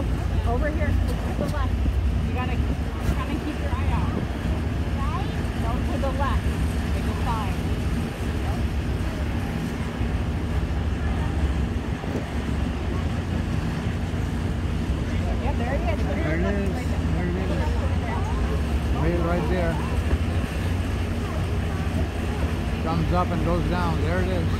Over here, to the left. You gotta kind of keep your eye out. Right? No, to the left. Make a sign. Yeah, there he is. There it is. There it is. Whale right there. Comes up and goes down. There it is.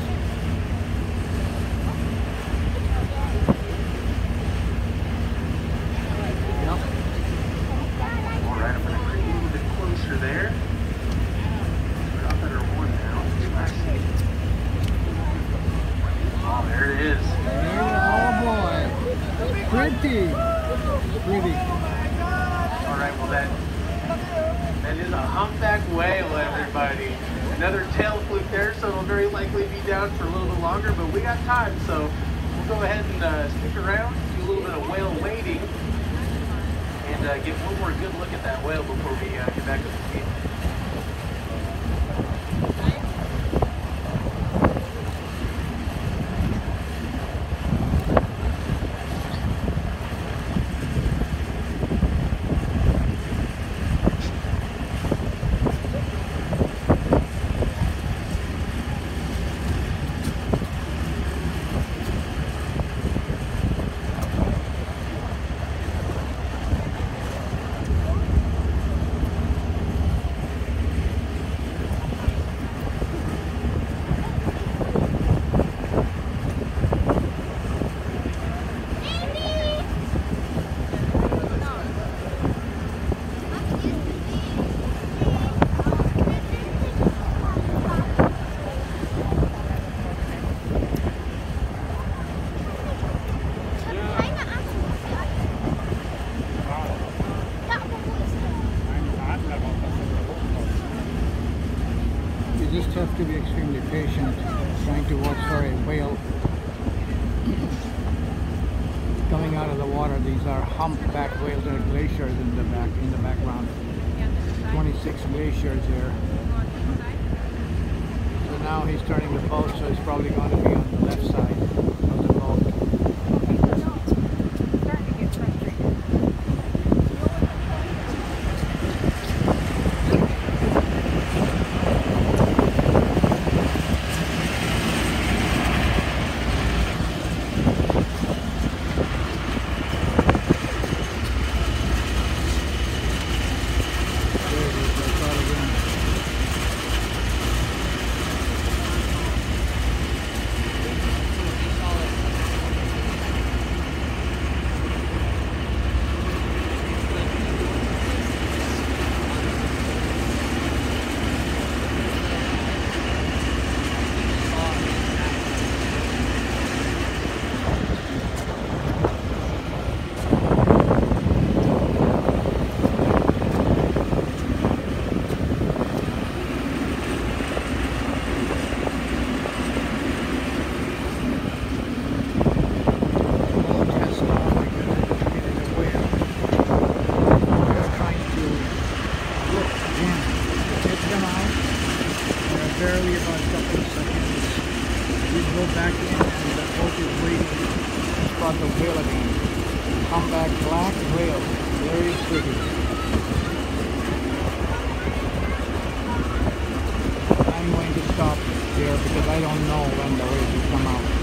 There. We're up under one now. Oh, there it is. Oh boy. Pretty. Pretty. Alright, well that is a humpback whale, everybody. Another tail fluke there, so it'll very likely be down for a little bit longer, but we got time, so we'll go ahead and stick around, do a little bit of whale wading, and get one more good look at that whale before we get back to the team. You just have to be extremely patient trying to watch for a whale coming out of the water. These are humpback whales. There are glaciers in the background. 26 glaciers here. So now he's turning the boat, so it's probably going to be on the left side of the boat. Barely about a couple of seconds. We go back in and the boat is waiting to spot the whale again. Humpback black whale. Very pretty. I'm going to stop here because I don't know when the whale will come out.